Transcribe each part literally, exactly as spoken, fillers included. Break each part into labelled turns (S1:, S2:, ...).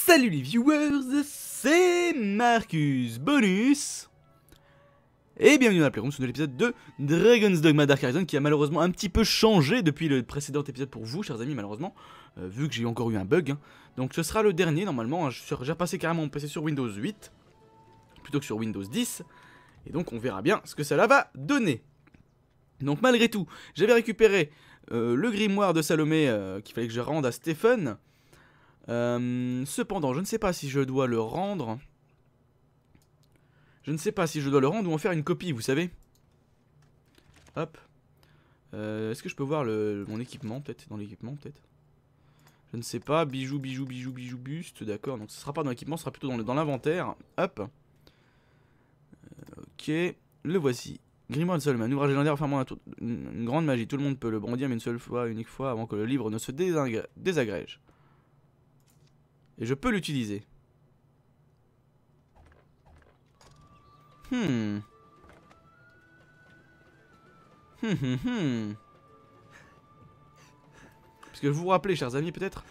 S1: Salut les viewers, c'est Marcus Bonus et bienvenue dans la Playroom sur l'épisode de Dragon's Dogma Dark Arisen qui a malheureusement un petit peu changé depuis le précédent épisode pour vous chers amis malheureusement euh, vu que j'ai encore eu un bug hein. Donc ce sera le dernier normalement hein. J'ai repassé carrément mon P C sur Windows huit plutôt que sur Windows dix et donc on verra bien ce que cela va donner. Donc malgré tout j'avais récupéré euh, le grimoire de Salomé euh, qu'il fallait que je rende à Stephen. Euh, cependant, je ne sais pas si je dois le rendre. Je ne sais pas si je dois le rendre ou en faire une copie, vous savez. Hop. Euh, Est-ce que je peux voir le, mon équipement, peut-être dans l'équipement, peut-être. Je ne sais pas. Bijoux, bijoux, bijoux, bijoux, buste. D'accord. Donc ce sera pas dans l'équipement, ce sera plutôt dans l'inventaire. Hop. Euh, ok. Le voici. Grimoire de Solomon, un ouvrage légendaire affirmant une, une grande magie. Tout le monde peut le brandir, mais une seule fois, unique fois, avant que le livre ne se désagrège. Et je peux l'utiliser. Hmm. Hum hum hum. Parce que vous vous rappelez, chers amis, peut-être.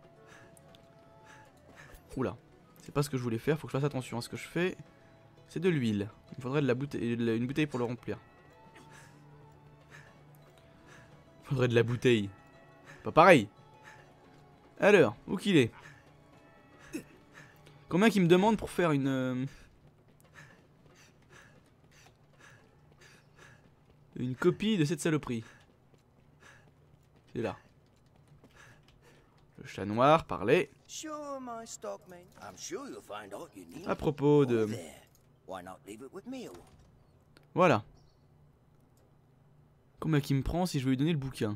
S1: Oula. C'est pas ce que je voulais faire, faut que je fasse attention à ce que je fais. C'est de l'huile. Il me faudrait de la bouteille, de la, une bouteille pour le remplir. Il faudrait de la bouteille. Pas pareil. Alors, où qu'il est? Combien qu'il me demande pour faire une... Euh, une copie de cette saloperie? C'est là. Le chat noir parlait. À propos de... Voilà. Combien qu'il me prend si je veux lui donner le bouquin?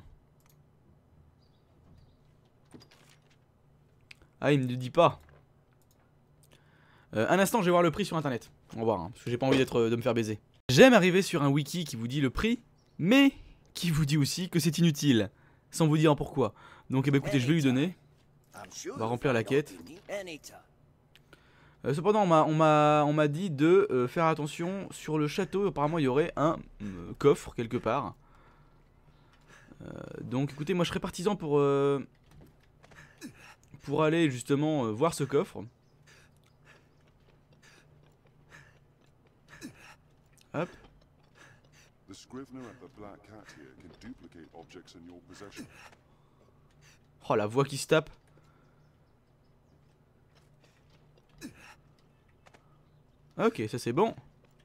S1: Ah, il me le dit pas. Euh, un instant, je vais voir le prix sur internet. On va voir, hein, parce que j'ai pas envie d'être euh, de me faire baiser. J'aime arriver sur un wiki qui vous dit le prix, mais qui vous dit aussi que c'est inutile, sans vous dire pourquoi. Donc, eh ben, écoutez, je vais lui donner. On va remplir la quête. Euh, cependant, on m'a on m'a dit de euh, faire attention sur le château. Apparemment, il y aurait un euh, coffre quelque part. Euh, donc, écoutez, moi, je serais partisan pour euh, pour aller justement euh, voir ce coffre. Hop. Oh la voix qui se tape. Ok, ça c'est bon.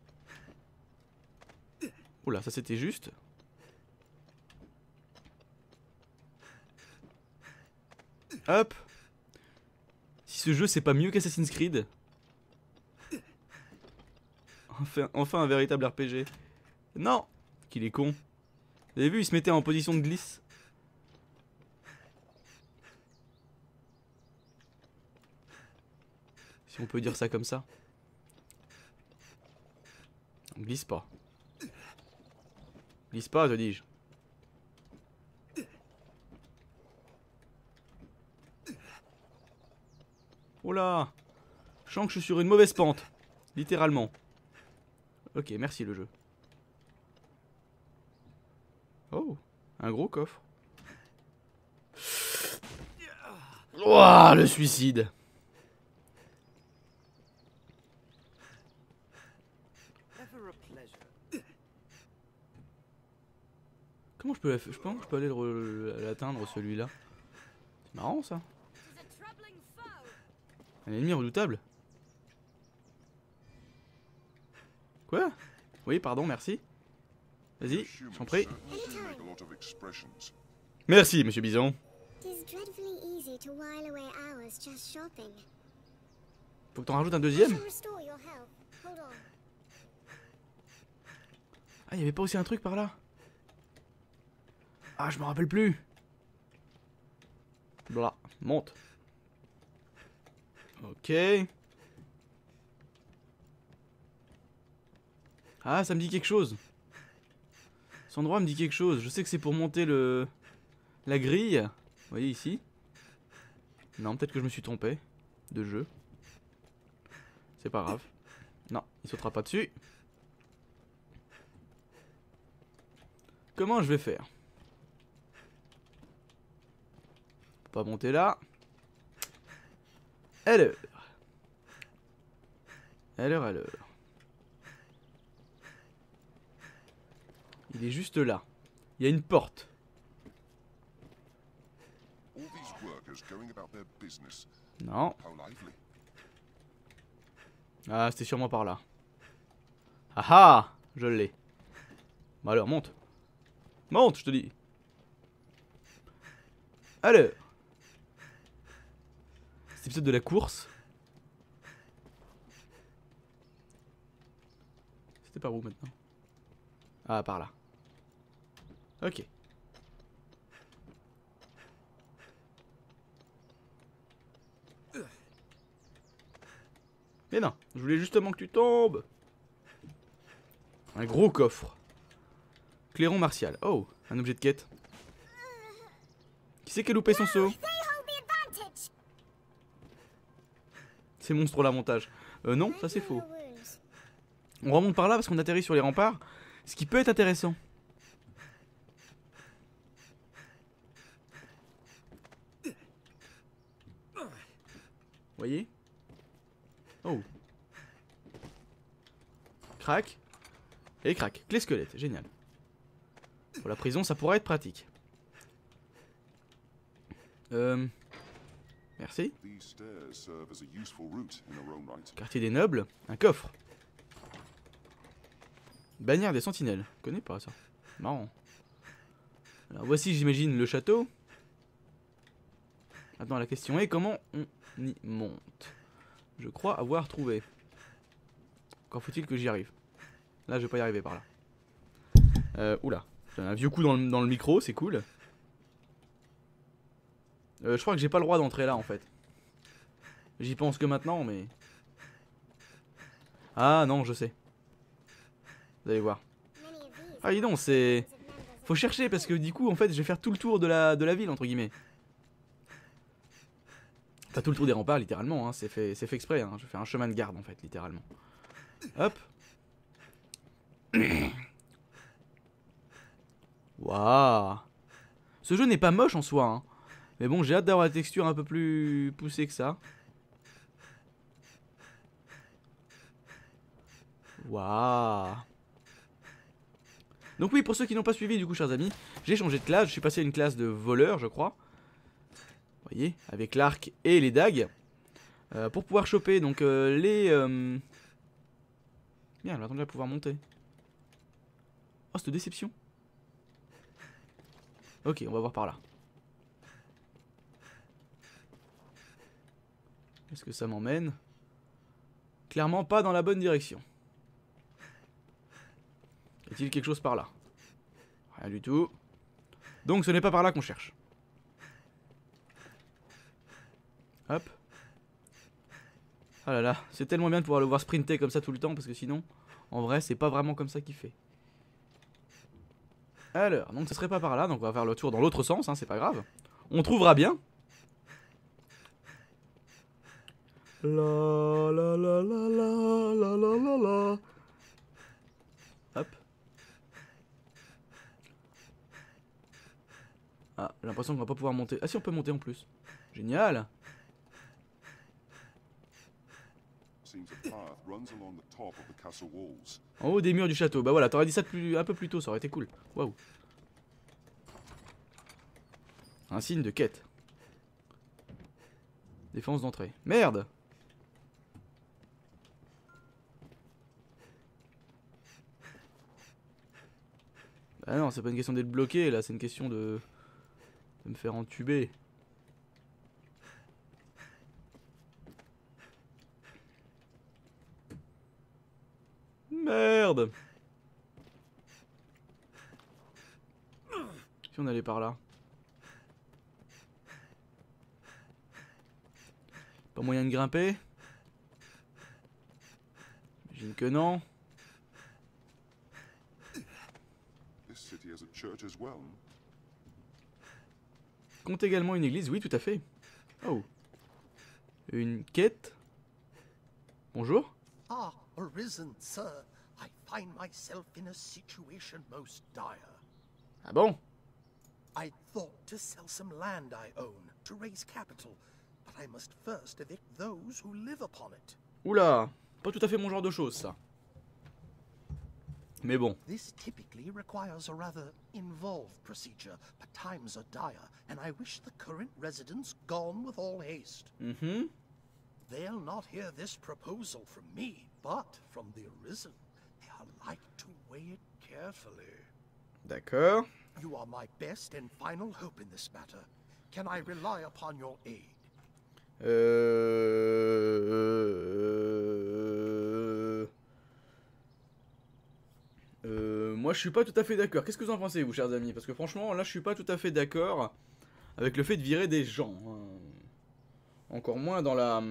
S1: Oula, ça c'était juste. Hop. Si ce jeu c'est pas mieux qu'Assassin's Creed. Enfin, enfin un véritable R P G. Non, qu'il est con. Vous avez vu, il se mettait en position de glisse. Si on peut dire ça comme ça. On glisse pas. Glisse pas, te dis-je. Oh là, je sens que je suis sur une mauvaise pente. Littéralement. Ok, merci le jeu. Oh, un gros coffre. Ouah, le suicide. Comment je peux, la je pense que je peux aller l'atteindre celui-là. C'est marrant ça. Un ennemi redoutable. Quoi? Oui, pardon, merci. Vas-y, j'en prie. Merci, monsieur Bison. Faut que t'en rajoutes un deuxième. Ah, il y avait pas aussi un truc par là? Ah, je me rappelle plus. Voilà, monte. Ok. Ah, ça me dit quelque chose. Cet endroit me dit quelque chose. Je sais que c'est pour monter le... la grille. Vous voyez ici. Non, peut-être que je me suis trompé de jeu. C'est pas grave. Non, il sautera pas dessus. Comment je vais faire? Pas monter là. Alors. Alors, alors. Il est juste là. Il y a une porte. Non. Ah, c'était sûrement par là. Ah ah, je l'ai. Bah alors, monte. Monte, je te dis. Alors. C'est l'épisode de la course. C'était par où maintenant? Ah, par là. Ok. Mais non, je voulais justement que tu tombes. Un gros coffre. Clairon martial. Oh, un objet de quête. Qui c'est qui a loupé son saut? Ces monstres là, montage. Euh, non, ça c'est faux. On remonte par là parce qu'on atterrit sur les remparts. Ce qui peut être intéressant. Voyez? Oh. Crac. Et crac. Clé squelette. Génial. Pour la prison, ça pourrait être pratique. Euh... Merci. Quartier des nobles. Un coffre. Bannière des sentinelles. Je connais pas ça. Marrant. Alors voici, j'imagine, le château. Maintenant, la question est comment on y monte. Je crois avoir trouvé. Encore faut-il que j'y arrive. Là, je vais pas y arriver par là. Euh, oula. J'ai un vieux coup dans le, dans le micro, c'est cool. Euh, je crois que j'ai pas le droit d'entrer là, en fait. J'y pense que maintenant, mais... Ah non, je sais. Vous allez voir. Ah, dis donc, c'est... Faut chercher, parce que du coup, en fait, je vais faire tout le tour de la, de la ville, entre guillemets. Enfin, tout le tour des remparts, littéralement, hein. C'est fait, fait exprès, hein. Je fais un chemin de garde, en fait, littéralement. Hop. Waouh. Ce jeu n'est pas moche en soi, hein. Mais bon, j'ai hâte d'avoir la texture un peu plus poussée que ça. Waouh. Donc oui, pour ceux qui n'ont pas suivi, du coup, chers amis, j'ai changé de classe. Je suis passé à une classe de voleur, je crois. Vous voyez, avec l'arc et les dagues. Euh, pour pouvoir choper, donc, euh, les... Euh... Bien, elle va attendre à pouvoir monter. Oh, cette déception. Ok, on va voir par là. Est-ce que ça m'emmène? Clairement pas dans la bonne direction. Y a-t-il quelque chose par là? Rien du tout. Donc ce n'est pas par là qu'on cherche. Hop. Ah là là, c'est tellement bien de pouvoir le voir sprinter comme ça tout le temps, parce que sinon, en vrai, c'est pas vraiment comme ça qu'il fait. Alors, donc ce serait pas par là, donc on va faire le tour dans l'autre sens, hein, c'est pas grave. On trouvera bien. La la la la la la la la la. Hop. Ah, j'ai l'impression qu'on va pas pouvoir monter. Ah si, on peut monter en plus. Génial. En haut des murs du château. Bah voilà, t'aurais dit ça plus, un peu plus tôt, ça aurait été cool. Waouh. Un signe de quête. Défense d'entrée. Merde. Bah non, c'est pas une question d'être bloqué là, c'est une question de... de me faire entuber. Merde. Si on allait par là. Pas moyen de grimper? J'imagine que non. Compte également une église, oui tout à fait. Oh. Une quête. Bonjour.
S2: Ah, arisen, sir. I find myself in a situation most dire.
S1: Ah bon?
S2: I thought to sell some land I own to raise capital, but I must first evict those who live upon it.
S1: Oula, pas tout à fait mon genre de chose ça. Mais bon.
S2: This typically requires a rather involved procedure, but times are dire, and I wish the current residents gone with all haste.
S1: Mhm.
S2: They'll not hear this proposal from me, but from the Arisen. They are like to weigh it carefully.
S1: D'accord.
S2: You are my best and final hope in this matter. Can I rely upon your aid?
S1: Euh... Euh... Moi je suis pas tout à fait d'accord. Qu'est-ce que vous en pensez vous chers amis? Parce que franchement là je suis pas tout à fait d'accord avec le fait de virer des gens. Encore moins dans la...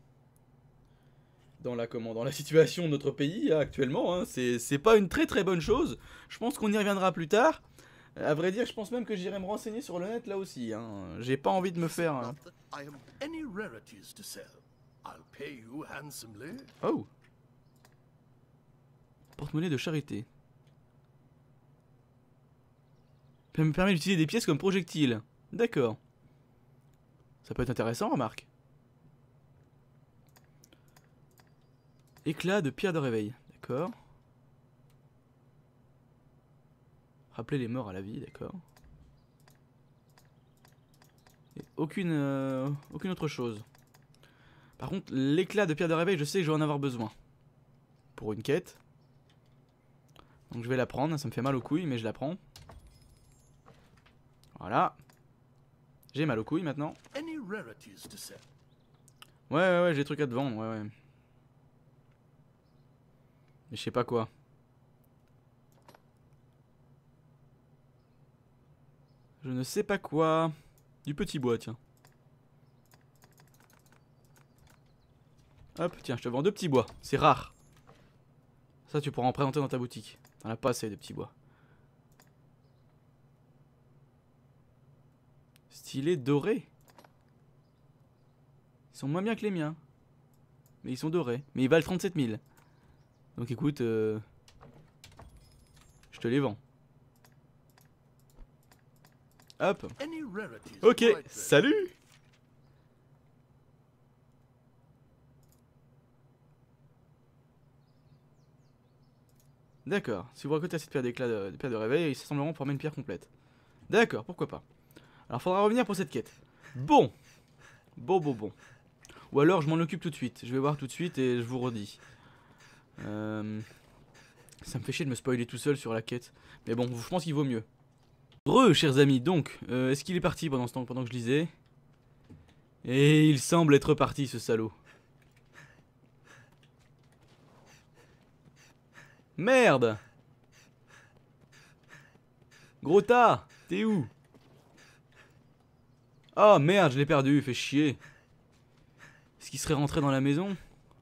S1: Dans la, comment, dans la situation de notre pays hein, actuellement. Hein. C'est pas une très très bonne chose. Je pense qu'on y reviendra plus tard. À vrai dire, je pense même que j'irai me renseigner sur le net là aussi. Hein. J'ai pas envie de me faire... Hein. Oh. Porte-monnaie de charité. Ça me permet d'utiliser des pièces comme projectiles. D'accord. Ça peut être intéressant, remarque. Éclat de pierre de réveil. D'accord. Rappeler les morts à la vie, d'accord. Et aucune, euh, aucune autre chose. Par contre, l'éclat de pierre de réveil, je sais que je vais en avoir besoin. Pour une quête. Donc je vais la prendre, ça me fait mal aux couilles, mais je la prends. Voilà. J'ai mal aux couilles maintenant. Ouais, ouais, ouais, j'ai des trucs à te vendre, ouais, ouais. Mais je sais pas quoi. Je ne sais pas quoi. Du petit bois, tiens. Hop, tiens, je te vends deux petits bois. C'est rare. Ça, tu pourras en présenter dans ta boutique. T'en as pas assez de petits bois. Stylé doré. Ils sont moins bien que les miens. Mais ils sont dorés. Mais ils valent trente-sept mille. Donc écoute, euh, je te les vends. Hop. Ok, salut. D'accord, si vous récoltez cette pierre d'éclat de, de pierre de réveil, ils s'assembleront pour former une pierre complète. D'accord, pourquoi pas. Alors faudra revenir pour cette quête. Bon. Bon, bon, bon. Ou alors je m'en occupe tout de suite. Je vais voir tout de suite et je vous redis. Euh... Ça me fait chier de me spoiler tout seul sur la quête. Mais bon, je pense qu'il vaut mieux. Re, chers amis, donc, euh, est-ce qu'il est parti pendant ce temps, pendant que je lisais? Et il semble être parti, ce salaud. Merde! Gros tas, t'es où? Oh merde, je l'ai perdu, fait chier. Est-ce qu'il serait rentré dans la maison?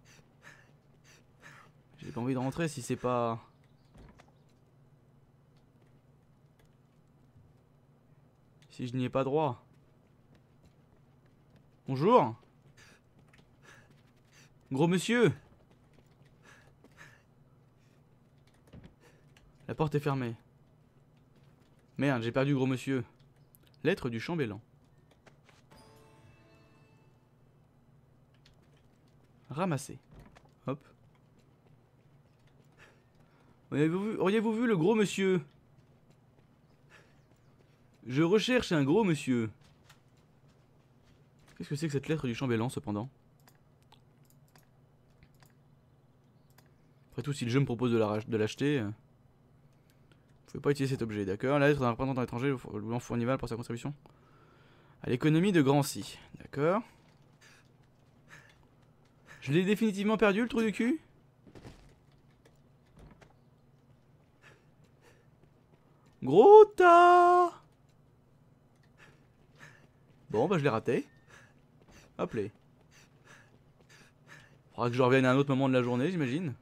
S1: J'ai pas envie de rentrer si c'est pas... Si je n'y ai pas droit. Bonjour. Gros monsieur. La porte est fermée. Merde, j'ai perdu gros monsieur. Lettre du chambellan. Ramasser. Hop. Auriez-vous vu, auriez-vous vu le gros monsieur? Je recherche un gros monsieur. Qu'est-ce que c'est que cette lettre du chambellan cependant? Après tout, si le jeu me propose de l'acheter, euh, vous pouvez pas utiliser cet objet, d'accord? La lettre d'un représentant étranger louant Fournival pour sa contribution à l'économie de Grancy, d'accord? Je l'ai définitivement perdu le trou du cul? Gros tas! Bon bah je l'ai raté. Hop là. Faudra que je revienne à un autre moment de la journée, j'imagine.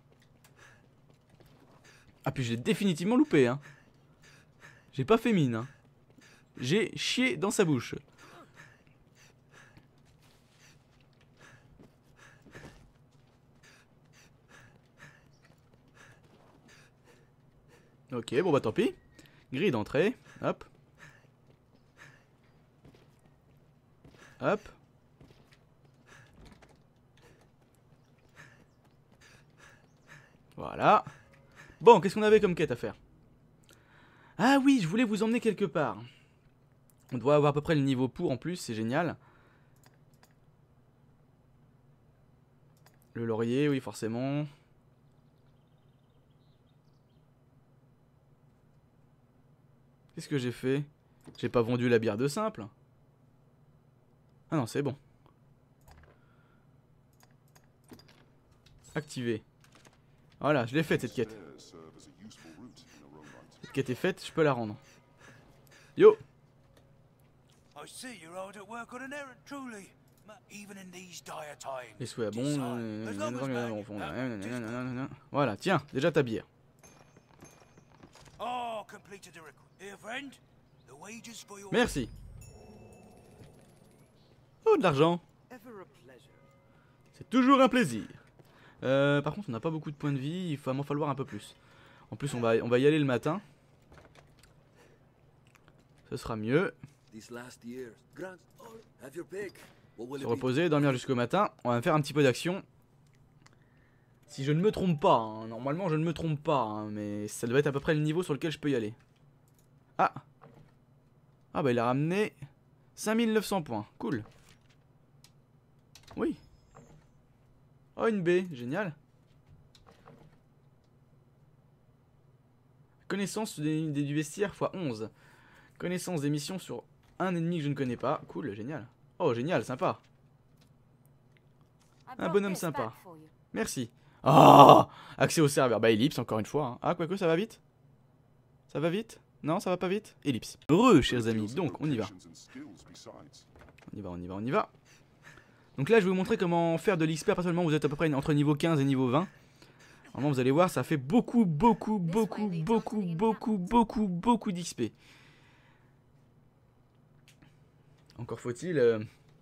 S1: Ah puis je l'ai définitivement loupé hein. J'ai pas fait mine hein. J'ai chié dans sa bouche. Ok, bon bah tant pis. Grille d'entrée, hop. Hop. Voilà. Bon, qu'est-ce qu'on avait comme quête à faire? Ah oui, je voulais vous emmener quelque part. On doit avoir à peu près le niveau pour en plus, c'est génial. Le laurier, oui, forcément. Qu'est-ce que j'ai fait? J'ai pas vendu la bière de simple. Ah non, c'est bon. Activé. Voilà, je l'ai faite cette quête. Cette quête est faite, je peux la rendre. Yo! Les souhaits à bon. Voilà, tiens, déjà ta bière. Merci. Oh, de l'argent. C'est toujours un plaisir. Euh, par contre, on n'a pas beaucoup de points de vie. Il va m'en falloir un peu plus. En plus, on va, on va y aller le matin. Ce sera mieux. Se reposer, dormir jusqu'au matin. On va faire un petit peu d'action. Si je ne me trompe pas, hein. Normalement je ne me trompe pas, hein, mais ça doit être à peu près le niveau sur lequel je peux y aller. Ah. Ah bah il a ramené cinq mille neuf cents points, cool. Oui. Oh une baie, génial. Connaissance des, des, du vestiaire fois onze. Connaissance des missions sur un ennemi que je ne connais pas, cool, génial. Oh génial, sympa. Un bonhomme sympa. Merci. Ah, oh, accès au serveur. Bah ellipse encore une fois. Hein. Ah quoique ça va vite. Ça va vite? Non ça va pas vite? Ellipse. Heureux chers amis. Donc on y va. On y va, on y va, on y va. Donc là je vais vous montrer comment faire de l'X P. Personnellement vous êtes à peu près entre niveau quinze et niveau vingt. Normalement vous allez voir ça fait beaucoup beaucoup beaucoup beaucoup beaucoup beaucoup beaucoup d'X P. Encore faut-il euh,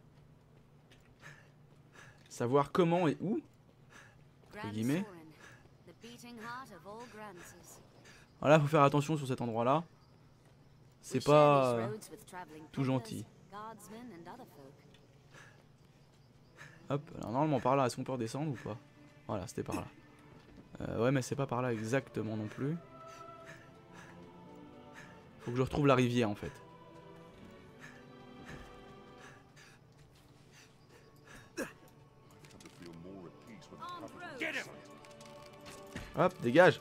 S1: savoir comment et où. Guillemets. Voilà, faut faire attention sur cet endroit là. C'est pas euh, tout gentil. Hop, alors normalement par là, est-ce qu'on peut redescendre ou pas? Voilà, c'était par là. Euh, ouais, mais c'est pas par là exactement non plus. Faut que je retrouve la rivière en fait. Hop, dégage.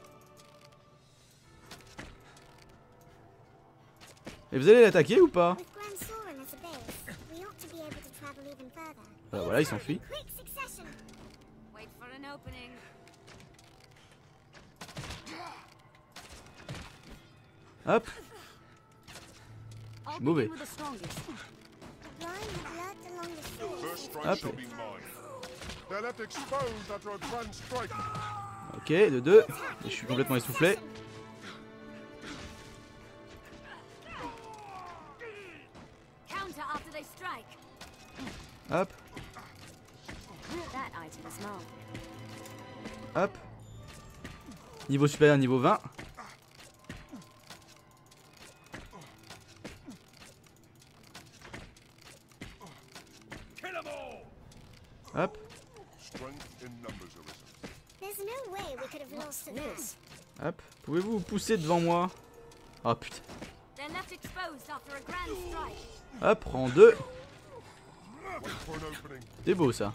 S1: Et vous allez l'attaquer ou pas? Bah voilà, il s'enfuit. Hop. Je suis mauvais. Hop. Ok, de deux. Je suis complètement essoufflé. Hop. Hop. Niveau supérieur, niveau vingt. Hop. Hop. Pouvez-vous vous pousser devant moi? Oh putain. Hop, rang deux. C'est beau ça.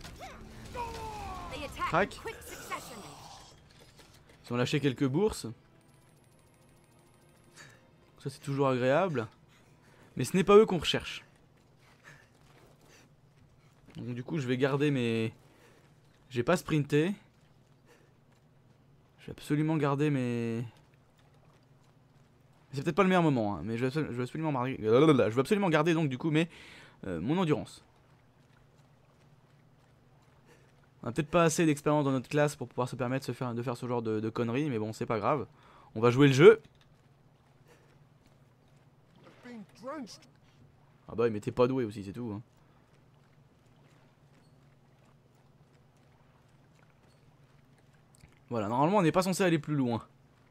S1: Crac. Ils ont lâché quelques bourses. Ça c'est toujours agréable. Mais ce n'est pas eux qu'on recherche. Donc du coup je vais garder mes... J'ai pas sprinté. Je vais absolument garder mes... C'est peut-être pas le meilleur moment, hein, mais je vais, je vais absolument marquer... Je vais absolument garder donc du coup mes, euh, mon endurance. On a peut-être pas assez d'expérience dans notre classe pour pouvoir se permettre de faire, de faire ce genre de, de conneries, mais bon c'est pas grave. On va jouer le jeu. Ah bah il m'était pas doué aussi, c'est tout. Hein. Voilà, normalement on n'est pas censé aller plus loin.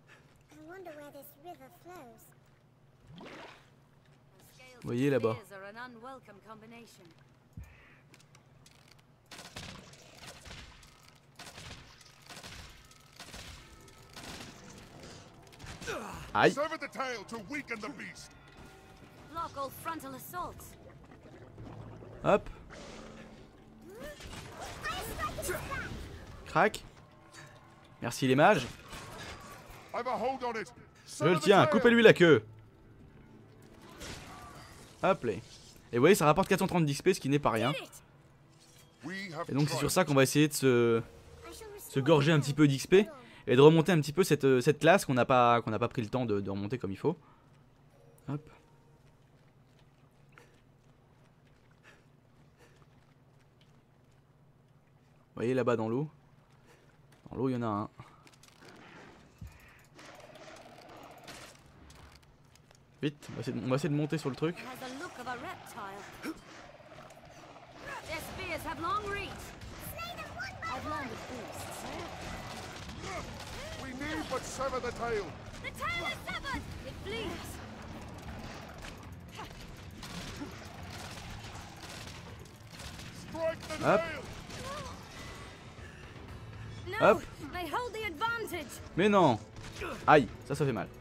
S1: Vous voyez là-bas. Aïe.
S3: Sever the tail to weaken the beast.
S4: Block all frontal assaults.
S1: Hop. Crac. Merci les mages.
S3: I've a hold on it.
S1: Je
S3: Sever
S1: le
S3: the
S1: tiens,
S3: tail.
S1: coupez-lui la queue. Hop là. Et vous voyez, ça rapporte quatre cent trente d'X P, ce qui n'est pas rien.
S3: We have
S1: Et donc c'est
S3: tried.
S1: sur ça qu'on va essayer de se, se gorger un petit peu d'X P. Et de remonter un petit peu cette, cette classe qu'on n'a pas, qu'on n'a pas pris le temps de, de remonter comme il faut. Hop. Vous voyez là-bas dans l'eau. Dans l'eau il y en a un. Vite, on va, essayer de, on va essayer de monter sur le truc.
S4: It has the look of a reptile. Their spears have long reach. I've learned of beasts.
S3: We need but sever the tail.
S4: The tail is severed. It flees.
S3: Strike the
S1: Hop.
S3: tail.
S4: No,
S1: Hop.
S4: they hold the advantage.
S1: Mais non. Aïe, ça ça fait mal.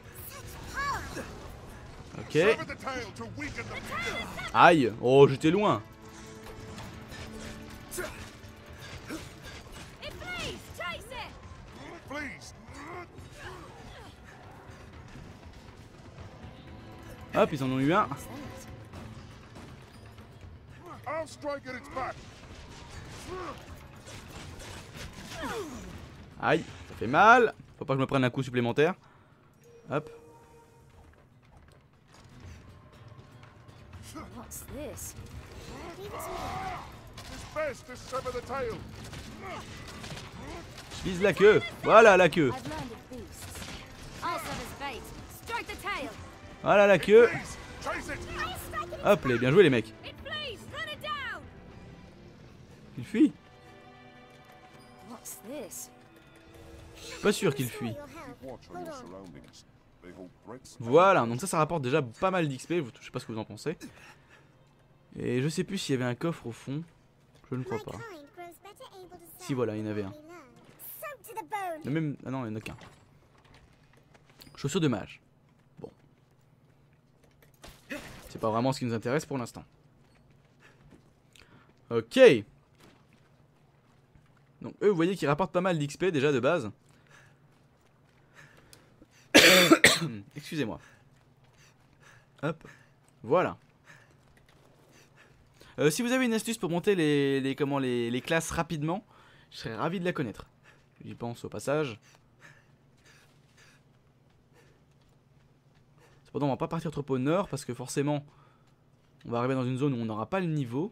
S1: Ok.
S3: Sever the tail to weaken the beast.
S1: Aïe. Oh, j'étais loin.
S4: It flees. Chase it.
S3: Please.
S1: Hop, ils en ont eu un.
S3: I'll strike at its back.
S1: Aïe, ça fait mal. Faut pas que je me prenne un coup supplémentaire. Hop.
S4: What's this?
S3: It's best to sever the tail.
S1: Je vise la queue. Voilà la queue.
S4: I've learned of beasts. I'll serve as bait. Strike the tail.
S1: Voilà la queue.
S3: Please, chase it.
S1: Hop, les bien joué les mecs.
S4: It flees. Run it down.
S1: Il fuit.
S4: What's this?
S1: Je suis pas sûr qu'il fuit.
S3: Watch on your surroundings. They hold threats.
S1: Voilà, donc ça, ça rapporte déjà pas mal d'X P. Je sais pas ce que vous en pensez. Et je sais plus s'il y avait un coffre au fond. Je ne crois pas. Si, voilà, il y en avait un. Mais même... Ah non, il n'y en a qu'un. Chaussures de mage. Bon. C'est pas vraiment ce qui nous intéresse pour l'instant. Ok. Donc eux, vous voyez qu'ils rapportent pas mal d'X P déjà de base. Excusez-moi. Hop. Voilà. Euh, si vous avez une astuce pour monter les, les, comment, les, les classes rapidement, je serais ravi de la connaître. J'y pense au passage. Cependant, on va pas partir trop au nord parce que forcément, on va arriver dans une zone où on n'aura pas le niveau.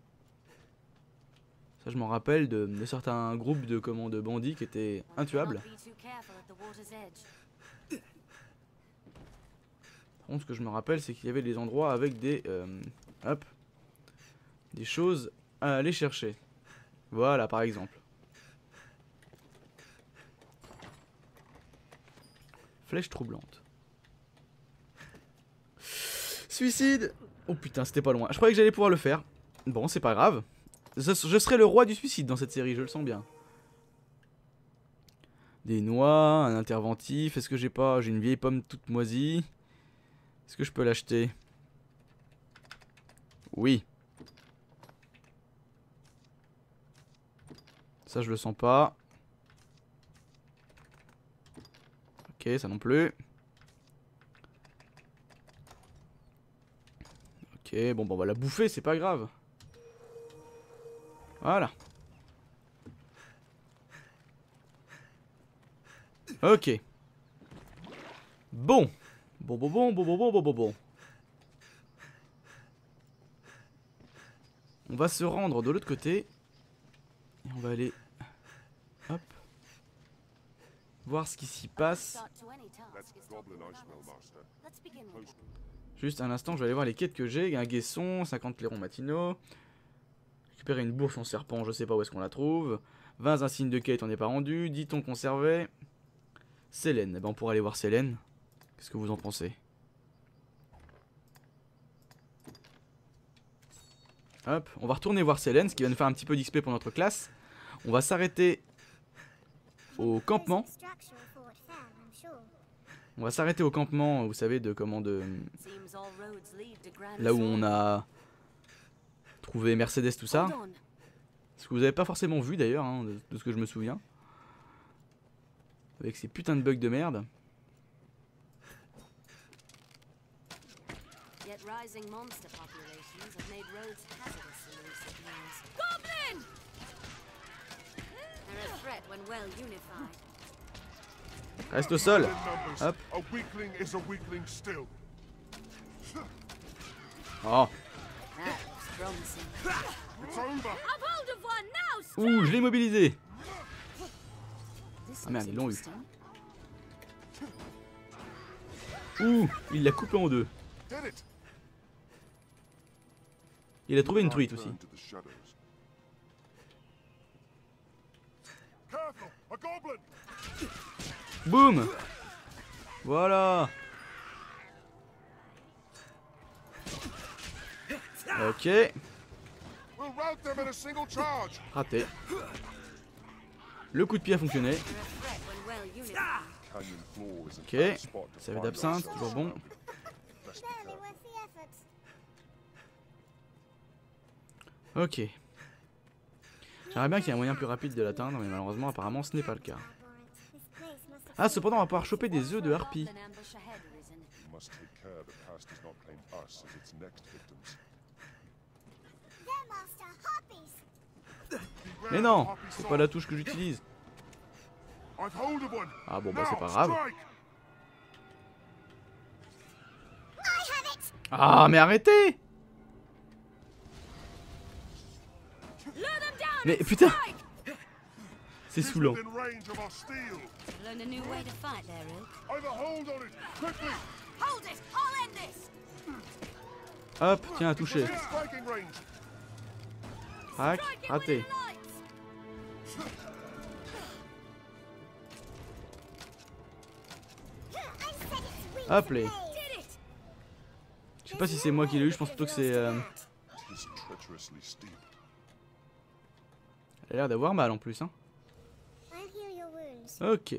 S1: Ça, je m'en rappelle de, de certains groupes de, comment, de bandits qui étaient intuables.
S4: Not be too careful at the water's edge.
S1: Par contre, ce que je me rappelle, c'est qu'il y avait des endroits avec des, euh, hop, des choses à aller chercher. Voilà, par exemple. Flèche troublante. Suicide. Oh putain, c'était pas loin. Je croyais que j'allais pouvoir le faire. Bon, c'est pas grave. Je, je serai le roi du suicide dans cette série, je le sens bien. Des noix, un interventif. Est-ce que j'ai pas... J'ai une vieille pomme toute moisie. Est-ce que je peux l'acheter? Oui. Ça, je le sens pas. Ok, ça non plus. Ok, bon, bon on va la bouffer, c'est pas grave. Voilà. Ok. Bon. Bon, bon, bon, bon, bon, bon, bon, bon, bon. On va se rendre de l'autre côté. Et on va aller... Hop. Voir ce qui s'y passe.
S4: Start to any task
S3: That's
S4: is not
S3: goblin I smell,
S4: others.
S3: master.
S4: Let's begin with
S3: Post.
S1: Juste un instant, je vais aller voir les quêtes que j'ai. Un guesson, cinquante clairons matinaux. Récupérer une bourse en serpent, je sais pas où est-ce qu'on la trouve. vingt insignes de quête, on n'est pas rendu. dix tons conservés. Célène, eh ben on pourra aller voir Célène. Qu'est-ce que vous en pensez? Hop, on va retourner voir Célène, ce qui va nous faire un petit peu d'X P pour notre classe. On va s'arrêter au campement. On va s'arrêter au campement, vous savez, de comment de...
S4: Seems all roads lead to Grand
S1: Là où
S4: Sword.
S1: on a trouvé Mercedes, tout ça.
S4: Hold on.
S1: Ce que vous avez pas forcément vu d'ailleurs, hein, de, de ce que je me souviens. Avec ces putains de bugs de merde.
S4: Yet rising monster populations have made roads hazardous in recent years. Goblin! They're a threat when well unified.
S1: Reste au sol.
S3: In numbers,
S1: Hop.
S3: a weakling is a weakling still.
S1: Oh.
S4: That looks promising.
S3: It's over.
S4: I've hold of one now.
S1: Ouh, je l'ai mobilisé.
S4: This
S1: Ah merde,
S4: looks
S1: ils l'ont eu.
S4: interesting.
S1: Ouh, il l'a coupé en deux.
S3: Did it.
S1: Il a trouvé une truite aussi.
S3: Turn to the shadows. Careful, a goblin.
S1: Boum. Voilà. Ok.
S3: We'll rout them in a single charge.
S1: Raté. Le coup de pied a fonctionné.
S4: They're a threat when well unified.
S3: Canyon floor is a
S1: Ok.
S3: bad spot to
S1: Ça veut
S3: find
S1: d'absinthe,
S3: ourselves
S1: toujours bon.
S3: surrounded. Best be
S5: Barely
S3: careful.
S5: worth the effort.
S1: Ok. J'aimerais bien qu'il y ait un moyen plus rapide de l'atteindre, mais malheureusement, apparemment, ce n'est pas le cas.
S5: This place must have
S1: Ah, cependant, on va pouvoir choper des œufs de harpie.
S4: An ambush ahead, Risen.
S3: We must take care the past does not claim us as its next victims.
S5: their master harpies.
S3: Beware
S1: Mais
S3: of
S1: non,
S3: harpy
S1: c'est
S3: sword.
S1: pas la touche que j'utilise.
S3: I've hold of one.
S1: Ah bon, bah
S3: Now,
S1: c'est pas grave.
S3: strike.
S5: I have it.
S1: Ah, mais arrêtez!
S4: Lure them down.
S1: Mais
S4: and
S1: putain,
S4: strike!
S1: c'est
S3: He's
S1: saoulant.
S3: within range of our steel.
S4: Learn a new way to fight there, Ilk.
S3: I've a hold on it. Quickly.
S4: Hold it! I'll end this!
S1: Hop, tiens, à toucher.
S3: Within striking range.
S1: Tac,
S4: Strike it
S1: raté.
S4: with the lights!
S5: I said it's weak.
S1: Hop, les.
S4: Did it!
S1: Je sais pas si c'est moi qui l'ai eu, je pense plutôt que c'est... euh,
S3: It is treacherously steep.
S1: Elle a l'air d'avoir mal en plus, hein.
S5: I'll heal your wounds.
S1: Ok.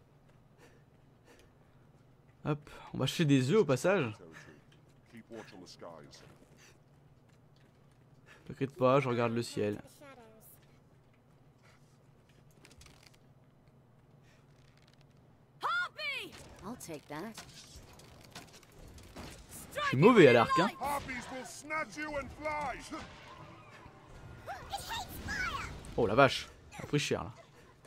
S1: Hop, on va chercher des œufs au passage.
S3: Territory. Keep watch on the skies.
S1: T'inquiète pas, je regarde le ciel.
S5: The shadows.
S4: Harpy! I'll take that.
S1: Je suis mauvais à l'arc, hein.
S3: Harpies will snatch you and fly.
S5: It hates fire.
S1: Oh la vache, ça a pris cher là.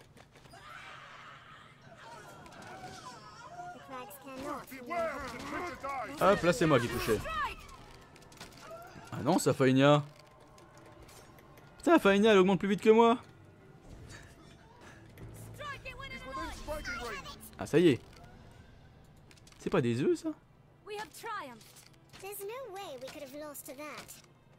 S5: The crags cannot.
S3: Beware of the creature dies.
S1: Hop, là c'est moi qui touchais. Ah non, ça Fainia. Putain, Fainia elle augmente plus vite que moi.
S4: Strike it with
S3: He's
S4: the
S3: within
S4: lights!
S3: striking range.
S1: Ah ça y est. C'est pas des œufs ça?
S4: We have triumphed.
S5: There's no way we could have lost to that.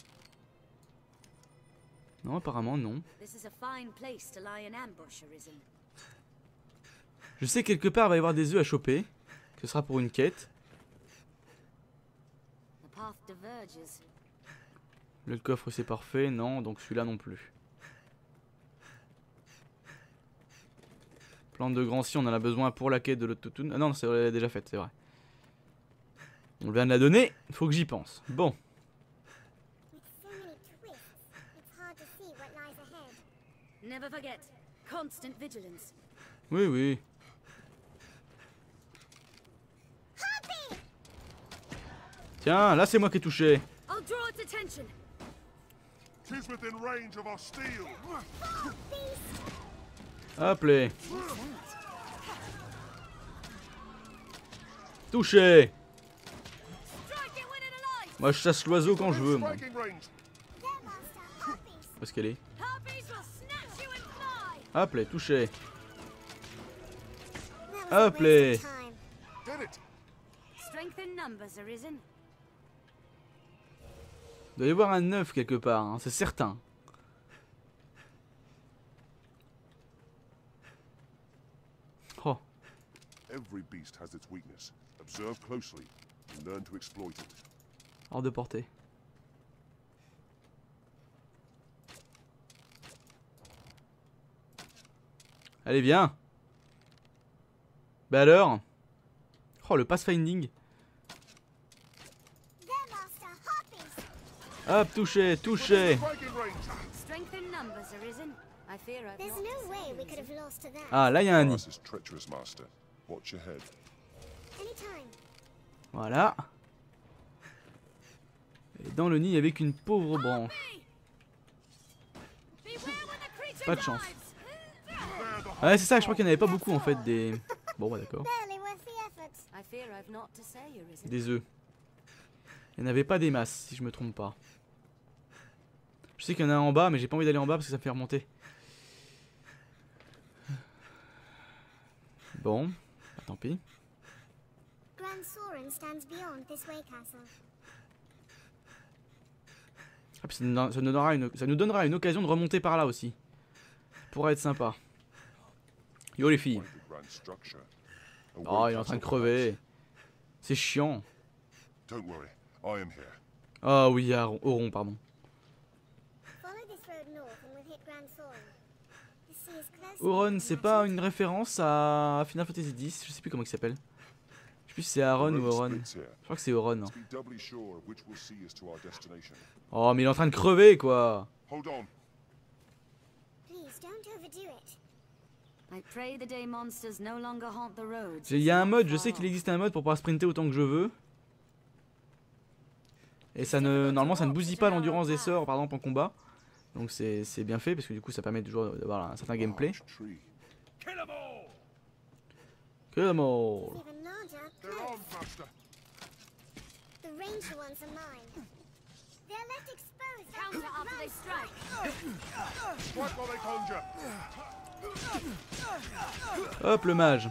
S1: Non, apparemment non.
S4: This is a fine place to lie in ambush, Arisen.
S1: Je sais quelque part il va y avoir des œufs à choper. Que ce sera pour une quête.
S4: The path diverges.
S1: Le coffre c'est parfait, non, donc celui-là non plus. Plante de grand si on en a besoin pour la quête de l'autotoon. Ah non, c'est vrai, elle est déjà faite, c'est vrai. On vient de la donner, faut que j'y pense. Bon,
S5: With so many twists, it's hard to see what lies ahead.
S4: Never forget, constant vigilance.
S1: oui, oui.
S5: Harpy!
S1: Tiens, là c'est moi qui ai touché.
S4: I'll draw its attention.
S3: Tis within range of our steel.
S5: Beast!
S1: Hop les. Touché.
S4: Strike it with the lights!
S1: Moi je chasse l'oiseau quand je veux, moi.
S3: Striking range.
S5: Their master harpies!
S1: Où est-ce qu'elle est?
S4: Harpies will snatch you and fly!
S1: Hop les, touché.
S5: That was a
S1: Hop
S5: waste
S1: les.
S5: of time.
S3: Did it.
S4: Strength in numbers, Arisen.
S1: Il doit y avoir un œuf quelque part, hein, c'est certain. Oh,
S3: Every beast has its weakness. Observe closely and learn to exploit it.
S1: hors de portée. Allez, viens. Bah alors. Oh, le pathfinding.
S5: There, Master. Harpies.
S1: Hop, touché, touché.
S3: Breaking range.
S4: Strength in numbers, Arisen. I fear I've
S5: There's
S4: not
S5: no
S4: to
S5: way
S4: say,
S5: we could
S4: Arisen.
S5: have lost to that.
S1: Ah, là, il y a un nid.
S3: This is treacherous, Master. Watch your head.
S5: Anytime.
S1: Voilà. Et dans le nid, avec une pauvre branche.
S4: Beware when the creature
S1: Pas de chance.
S4: dives.
S1: Ouais, c'est ça, je crois qu'il n'y en avait pas beaucoup en fait des. Bon, bah d'accord.
S5: Barely worth the effort.
S4: I fear I've not to say, Arisen.
S1: Des œufs. Il n'y en avait pas des masses, si je me trompe pas. Je sais qu'il y en a un en bas, mais j'ai pas envie d'aller en bas parce que ça me fait remonter. Bon, bah, tant pis.
S5: Grand Soren stands beyond this way castle.
S1: Ah, puis ça, nous, don- ça nous donnera une, ça nous donnera une occasion de remonter par là aussi. Ça pourrait être sympa. Yo les filles.
S3: Quite a grand structure. A
S1: Oh,
S3: weight
S1: il est en train de
S3: castle
S1: crever. C'est chiant.
S3: perhaps. Don't worry, I am here.
S1: Ah oui, Aron, Oron, pardon.
S5: Follow this road north and we'll hit Grand Soren. The sea is close.
S1: Oron, c'est pas une référence à Final Fantasy dix, je sais plus comment il s'appelle. Je sais plus si c'est Aaron
S3: The
S1: ou
S3: road
S1: Oron.
S3: splits here.
S1: Je crois que c'est Oron.
S3: Let's be doubly sure of which will see us to our destination.
S1: Oh, mais il est en train de crever quoi.
S3: Hold on.
S5: Please don't overdo it.
S4: I pray the day monsters no longer haunt the roads.
S1: Il y a un mode, je sais qu'il existe un mode pour pouvoir sprinter autant que je veux. Et ça ne, normalement ça ne bousille pas l'endurance des sorts par exemple en combat. Donc c'est c'est bien fait parce que du coup ça permet toujours d'avoir un certain gameplay.
S3: Large tree.
S1: Que mort.
S5: Even larger.
S3: They're
S5: Close.
S3: armed, Master.
S5: The ranger ones are mine. They're left exposed.
S4: Counter after they strike.
S3: Strike while they conjure.
S1: Hop le mage.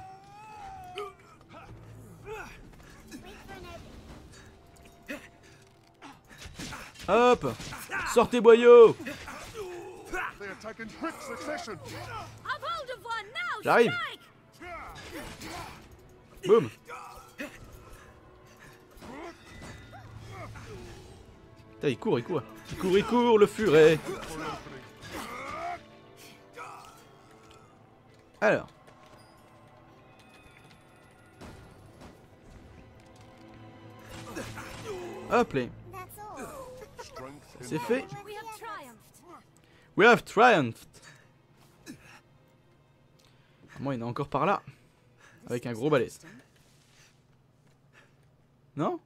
S5: Wait for an opening.
S1: Hop. Sortez boyaux.
S3: They attack in quick succession.
S4: Have hold of one now.
S1: J'arrive.
S4: Strike.
S1: Boum. Putain, il court, il court. Il court, il court, le furet. Alors. Hop là.
S5: That's all.
S3: Strength in
S1: C'est fait.
S3: numbers.
S4: We have triumphed.
S1: We have triumphed. Moi, il est encore par là. Avec un gros balai. Non?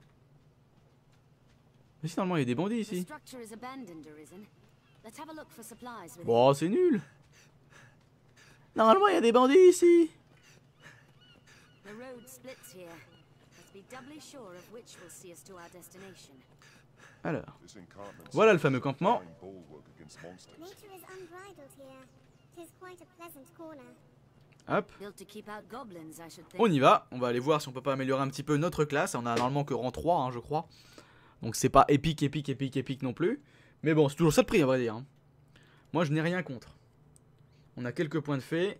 S1: Mais si, normalement, il y a des bandits
S4: The
S1: ici.
S4: structure is abandoned, Arisen. Let's have a look for supplies with
S1: Bon, c'est nul. Normalement, il y a des bandits ici.
S4: The road splits here. Let's be doubly sure of which will see us to our destination.
S1: Alors,
S3: This encampment
S1: voilà le
S3: serves
S1: fameux
S3: as a
S1: campement.
S3: fine bulwark against monsters.
S5: Nature is unbridled here. Tis quite a pleasant corner.
S1: Hop.
S4: Built to keep out goblins, I should think.
S1: On y va, on va aller voir si on peut pas améliorer un petit peu notre classe. On a normalement que rang trois, hein, je crois. Donc c'est pas épique, épique, épique, épique non plus. Mais bon, c'est toujours ça de prix, à vrai dire. hein. Moi, je n'ai rien contre. On a quelques points de fait.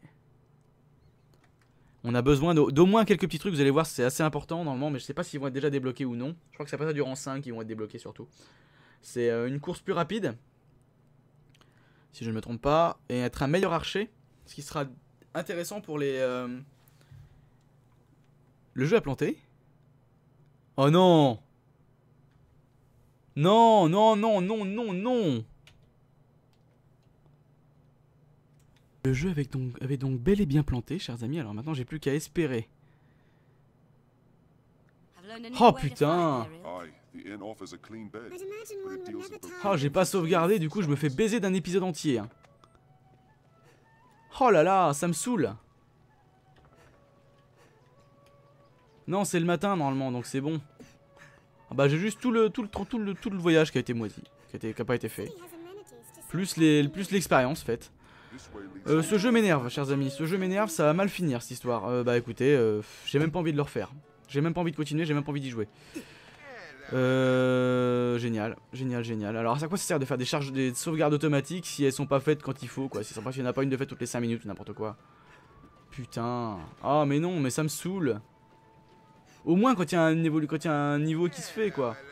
S1: On a besoin d'au d'au moins quelques petits trucs, vous allez voir, c'est assez important normalement, mais je sais pas s'ils vont être déjà débloqués ou non. Je crois que c'est à partir du rang cinq qu'ils vont être débloqués surtout. C'est euh, une course plus rapide, si je ne me trompe pas, et être un meilleur archer, ce qui sera intéressant pour les... Euh... Le jeu a planté. Oh non! Non, non, non, non, non, non! Le jeu avait donc, avait donc bel et bien planté, chers amis, alors maintenant j'ai plus qu'à espérer.
S4: I've learned a new
S1: Oh,
S4: way to
S1: putain.
S4: fight, Ariel.
S3: Aye, the inn offers a clean bed.
S5: I'd imagine
S3: but
S5: one
S3: it
S5: would
S3: deals
S5: never
S3: with the
S5: tire
S1: Oh, j'ai pas sauvegardé, du coup je me fais baiser d'un épisode entier. hein. Oh là là, ça me saoule. Non, c'est le matin normalement, donc c'est bon. Ah bah j'ai juste tout le, tout, le, tout, le, tout le voyage qui a été moisi, qui a, été, qui a pas été fait.
S5: City has amenities to
S1: Plus les, plus l'expérience faite.
S3: This way leads
S1: Euh,
S3: to
S1: ce jeu m'énerve, chers amis. Ce jeu m'énerve, ça va mal finir cette histoire. Euh, bah écoutez, euh, j'ai même pas envie de le refaire. J'ai même pas envie de continuer, j'ai même pas envie d'y jouer. Euh, génial, génial, génial. Alors à quoi ça sert de faire des charges, des sauvegardes automatiques si elles sont pas faites quand il faut, quoi. Si il n'y en a pas une de faite toutes les cinq minutes ou n'importe quoi. Putain. Ah mais non, mais ça me saoule. Au moins quand il y a un niveau, quand il y a un niveau qui se fait, quoi.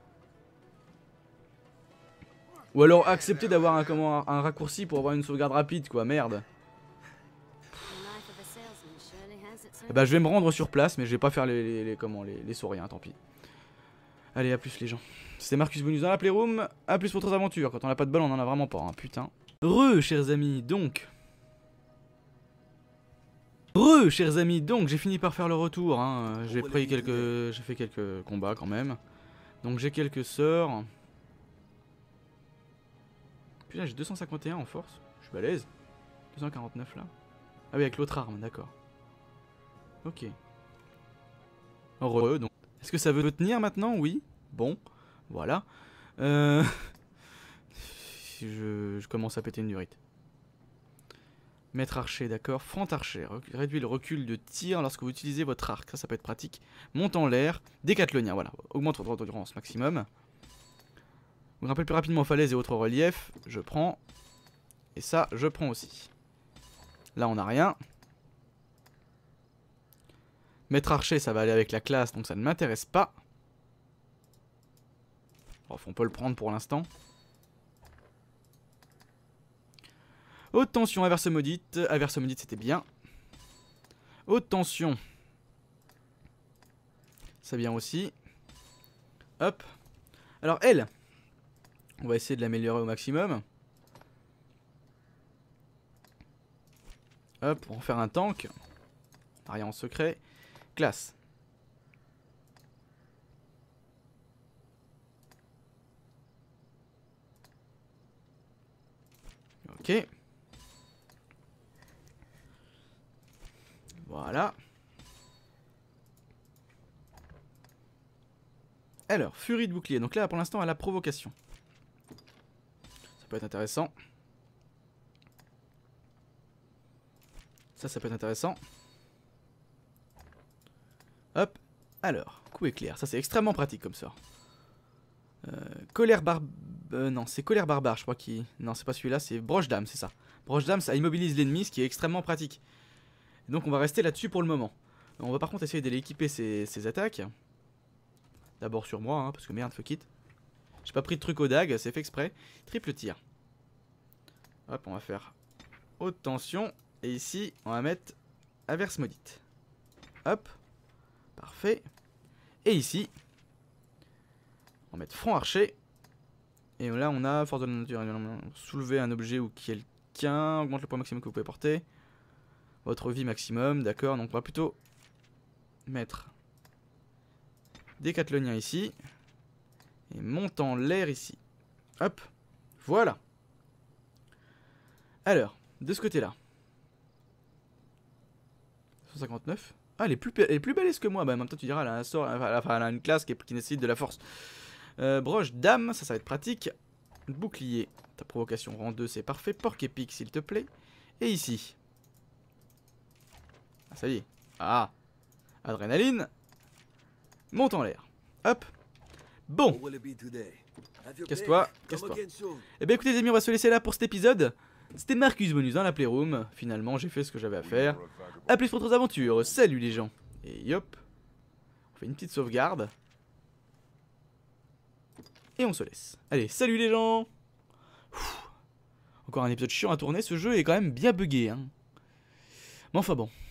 S1: Ou alors accepter d'avoir un, comment, un raccourci pour avoir une sauvegarde rapide, quoi. Merde.
S4: The life of a salesman surely has its
S1: Eh bah je vais me rendre sur place, mais je vais pas faire les, les, les comment, les, les sauriens, tant pis. Allez, à plus les gens. C'était Marcus Bonus dans la Playroom. A plus pour d'autres aventures. Quand on a pas de balle, on en a vraiment pas, hein, putain. Re, chers amis, donc. Re, chers amis, donc j'ai fini par faire le retour. Hein. J'ai pris quelques, j'ai fait quelques combats quand même. Donc j'ai quelques sœurs. Putain, j'ai deux cent cinquante et un en force. Je suis balèze. deux cent quarante-neuf là. Ah oui, avec l'autre arme, d'accord. Ok. Heureux, donc. Est-ce que ça veut tenir maintenant? Oui. Bon, voilà. Euh... je, je commence à péter une durite. Maître archer, d'accord. Front archer, réduit le recul de tir lorsque vous utilisez votre arc. Ça, ça peut être pratique. Monte en l'air. Décathlonien, voilà. Augmente votre endurance maximum. Vous rappelez plus rapidement falaises et autres reliefs. Je prends. Et ça, je prends aussi. Là, on n'a rien. Maître archer, ça va aller avec la classe, donc ça ne m'intéresse pas. Bref, on peut le prendre pour l'instant. Haute tension, averse maudite. Averse maudite, c'était bien. Haute tension. C'est bien aussi. Hop. Alors, elle. On va essayer de l'améliorer au maximum. Hop, pour en faire un tank. Rien en secret. Classe. Ok. Voilà. Alors, furie de bouclier. Donc là, pour l'instant, elle a provocation. Ça peut être intéressant. Ça, ça peut être intéressant. Hop. Alors, coup éclair. Ça, c'est extrêmement pratique comme ça. Euh, colère barbe... Euh, non, c'est colère barbare, je crois qui... Non, c'est pas celui-là, c'est broche d'âme, c'est ça. Broche d'âme, ça immobilise l'ennemi, ce qui est extrêmement pratique. Donc on va rester là-dessus pour le moment. On va par contre essayer d'aller équiper ses, ses attaques. D'abord sur moi, hein, parce que merde, fuck it. J'ai pas pris de truc au dag, c'est fait exprès. Triple tir. Hop, on va faire haute tension. Et ici, on va mettre averse maudite. Hop. Parfait. Et ici, on va mettre front archer. Et là, on a force de la nature. Soulever un objet ou quelqu'un. Augmente le poids maximum que vous pouvez porter. Votre vie maximum, d'accord. Donc on va plutôt mettre décathlonien ici. Et monte en l'air ici. Hop. Voilà. Alors, de ce côté-là. cent cinquante-neuf. Ah, elle est plus, elle est plus balèze que moi. Bah, en même temps, tu diras, elle a, un sort, enfin, elle a une classe qui, est, qui nécessite de la force. Euh, broche d'âme, ça, ça va être pratique. Bouclier. Ta provocation rang deux, c'est parfait. Porc épique, s'il te plaît. Et ici. Ah, ça y est. Ah. Adrénaline. Monte en l'air. Hop. Bon. Casse-toi. Casse-toi. Eh bien, écoutez, les amis, on va se laisser là pour cet épisode. C'était Marcus Bonus dans la Playroom. Finalement, j'ai fait ce que j'avais à faire. A plus pour d'autres aventures. Salut les gens. Et hop. On fait une petite sauvegarde. Et on se laisse. Allez, salut les gens. Ouh. Encore un épisode chiant à tourner. Ce jeu est quand même bien buggé. Hein. Mais enfin bon.